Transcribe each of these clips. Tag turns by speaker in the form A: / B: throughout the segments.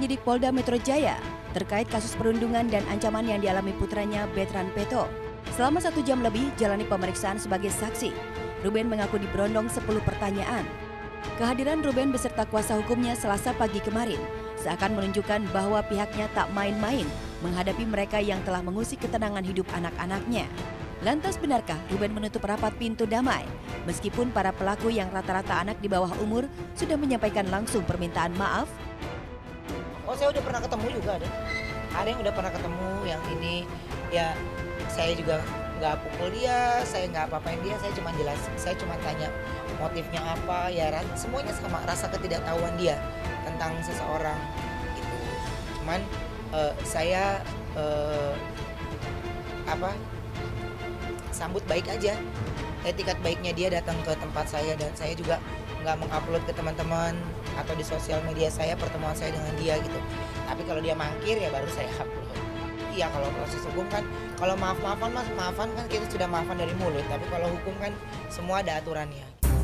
A: penyidik Polda Metro Jaya terkait kasus perundungan dan ancaman yang dialami putranya Bertrand Peto. Selama 1 jam lebih jalani pemeriksaan sebagai saksi, Ruben mengaku diberondong 10 pertanyaan. Kehadiran Ruben beserta kuasa hukumnya Selasa pagi kemarin seakan menunjukkan bahwa pihaknya tak main-main menghadapi mereka yang telah mengusik ketenangan hidup anak-anaknya. Lantas benarkah Ruben menutup rapat pintu damai meskipun para pelaku yang rata-rata anak di bawah umur sudah menyampaikan langsung permintaan maaf?
B: Oh, saya udah pernah ketemu juga ada. Ada yang udah pernah ketemu, yang ini ya saya juga nggak pukul dia, saya nggak apa-apain dia, saya cuma jelasin, saya cuma tanya motifnya apa, ya semuanya sama, rasa ketidaktahuan dia tentang seseorang gitu. Cuman saya sambut baik aja, etikat baiknya dia datang ke tempat saya, dan saya juga nggak mengupload ke teman-teman atau di sosial media saya pertemuan saya dengan dia gitu. Tapi kalau dia mangkir ya baru saya upload. Iya, kalau proses hukum kan, kalau maafan kan kita sudah maafan dari mulut, tapi kalau hukum kan semua ada aturannya.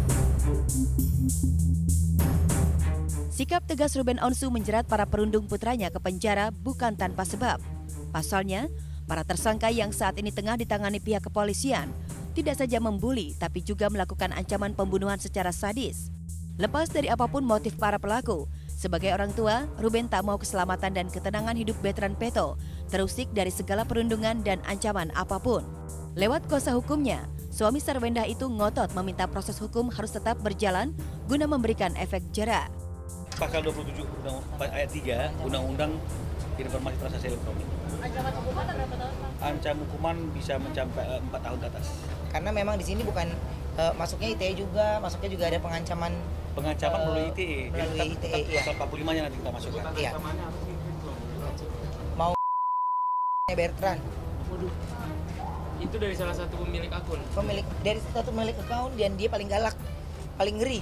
A: Sikap tegas Ruben Onsu menjerat para perundung putranya ke penjara bukan tanpa sebab. Pasalnya, para tersangka yang saat ini tengah ditangani pihak kepolisian tidak saja membuli, tapi juga melakukan ancaman pembunuhan secara sadis. Lepas dari apapun motif para pelaku, sebagai orang tua, Ruben tak mau keselamatan dan ketenangan hidup Bertrand Peto terusik dari segala perundungan dan ancaman apapun. Lewat kuasa hukumnya, suami Sarwendah itu ngotot meminta proses hukum harus tetap berjalan guna memberikan efek jera.
C: Pasal 27 ayat 3 Undang-Undang Informasi Transaksi Elektronik.
D: Ancaman hukuman berapa tahun, Pak?
C: Ancaman hukuman bisa mencapai 4 tahun ke atas.
B: Karena memang di sini bukan masuknya ITE juga, masuknya juga ada pengancaman
C: melalui ITE.
B: Melalui ITE, iya.
C: Pasal 45-nya nanti kita masukkan.
B: Iya. Mau Bertrand.
E: Itu dari salah satu pemilik akun.
B: Dari satu pemilik akun, dan dia paling galak, paling ngeri.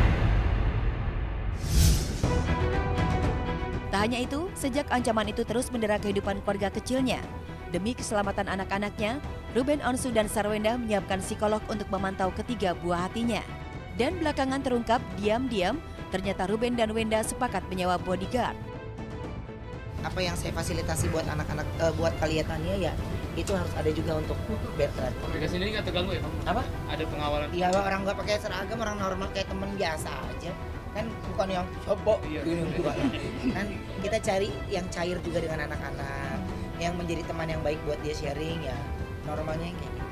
A: Tak hanya itu, sejak ancaman itu terus mendera kehidupan keluarga kecilnya. Demi keselamatan anak-anaknya, Ruben Onsu dan Sarwendah menyiapkan psikolog untuk memantau ketiga buah hatinya. Dan belakangan terungkap diam-diam, ternyata Ruben dan Wenda sepakat menyewa bodyguard.
B: Apa yang saya fasilitasi buat anak-anak, buat kaliannya ya, itu harus ada juga untuk Bertrand.
E: Aplikasi ini nggak terganggu ya, Pak?
B: Apa?
E: Ada pengawalan?
B: Iya, orang nggak pakai seragam, orang normal kayak temen biasa aja. Kan bukan yang coba kan kita cari yang cair juga dengan anak-anak, yang menjadi teman yang baik buat dia sharing, ya normalnya yang kayak gitu.